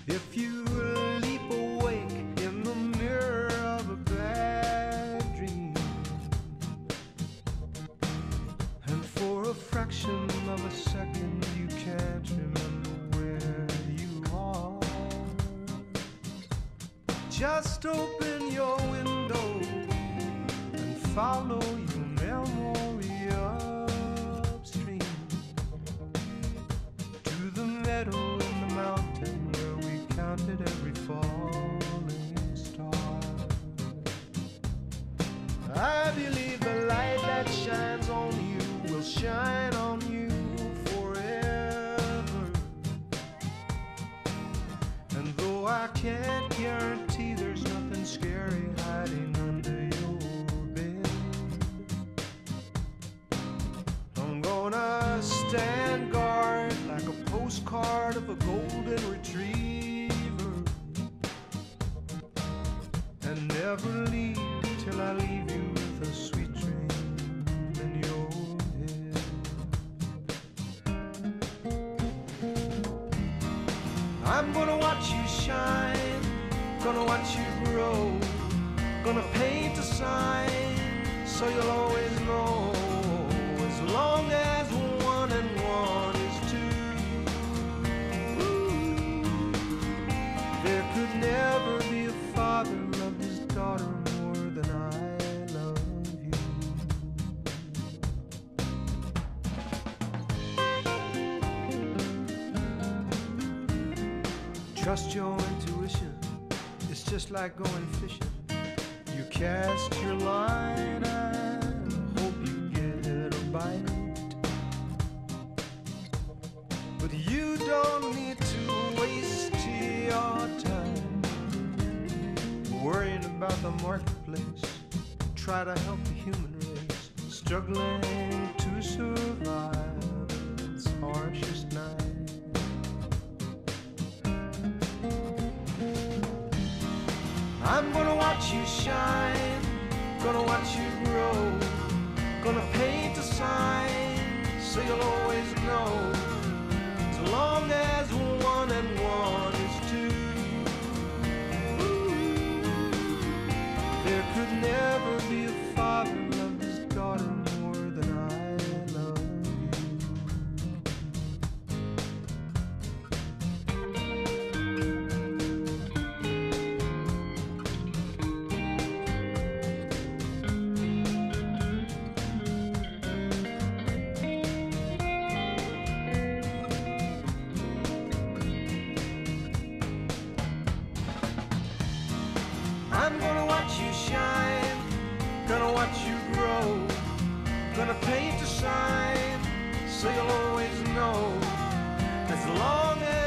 If you leap awake in the mirror of a bad dream, and for a fraction of a second you can't remember where you are, just open your window and follow your memory upstream to the meadow in the mountain where we counted every falling star. I believe the light that shines on you will shine on you forever. And though I can't guarantee there's nothing scary hiding under your bed, I'm gonna stand guard like a postcard of a golden retriever, and never leave till I leave you with a sweet dream in your head. I'm gonna watch you shine, gonna watch you grow, gonna paint a sign so you'll always know, as long as 1 and 1 is 2. Ooh, there could never be a father love his daughter more than I love you. Trust your intuition, it's just like going fishing. You cast your line and hope you get a bite, but you don't need to waste your time worrying about the marketplace. Try to help the human race struggling to survive its harshest night. I'm gonna watch you shine, gonna watch you grow, gonna paint a sign so you'll always know, as long as 1 and 1 is 2. Ooh, there could never be a father love his daughter more than I love I'm gonna watch you shine, gonna watch you grow, gonna paint a sign so you'll always know, as long as